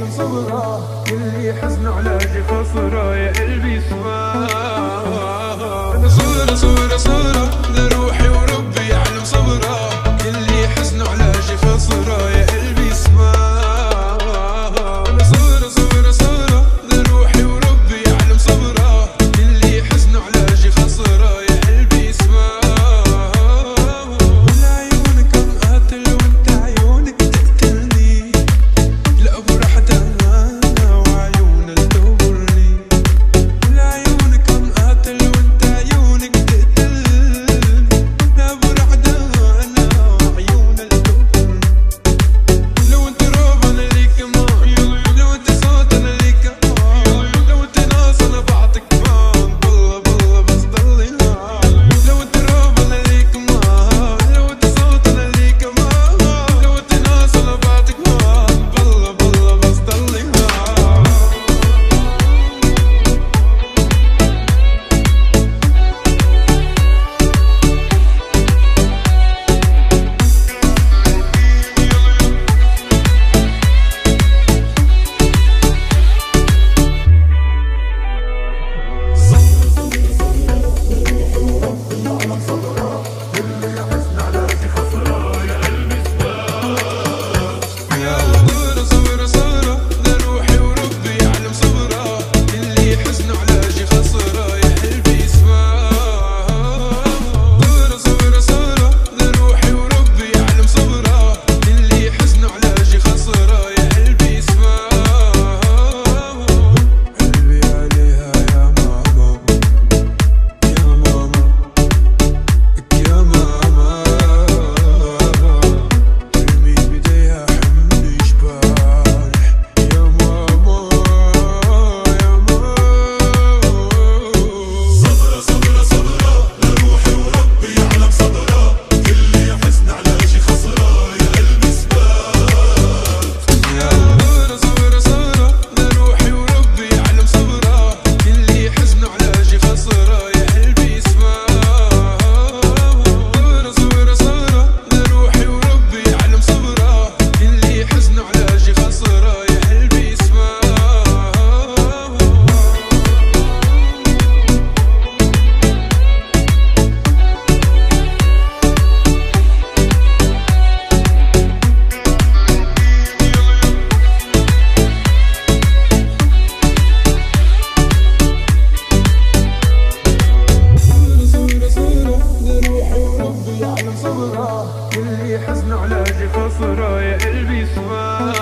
صبره، كل حزن علاجي خسره يا قلبي سماه. صورة صورة صورة لروحي وربي يعلم صبره، كل حزن علاجي خسره يا قلبي سماه. صورة صورة صورة لروحي وربي يعلم صبره، كل حزن علاجي خسره يا قلبي سماه. والعيونك عم قاتل وانت عيونك تقتلني، لا برح دهانا وعيون تدورني. والعيونك عم قاتل وانت عيونك تقتلني، لا برح دهانا وعيون تدورني. لو انت روب انا ليك مان، لو انت صوت انا ليك مان، لو انت ناس انا بعطيك مان، بالله بالله بس ضلي هان. لو انت روب انا ليك مان، لو انت صوت انا ليك مان، لو انت ناس انا بعطيك مان، بالله بالله بس ضلي هان. صورة صورة صورة لروحي وربي يعلم صبره، كل حزن علاجي خسره يا قلبي سماه. صورة صورة صورة لروحي وربي يعلم صبره، كل حزن علاجي خسره يا قلبي سماه. قلبي عليها يا ماما، يا ماما يا ماما، ترمي بيديها حمل جبال يا ماما يا ماما. صبرة صبرة صبرة لروحي وربي يعلم صبرة، كل حزن علاجي خسرة يا قلبي سبال. صورة صورة صورة لروحي وربي يعلم صبره، كل حزن علاجي خسره يا قلبي سماه. صورة صورة صورة لروحي وربي يعلم صبره، كل حزن علاجي خسره يا قلبي سماه. صورة صورة لروحي وربي يعلم صبره، كل حزن علاجي خسره يا قلبي سماه.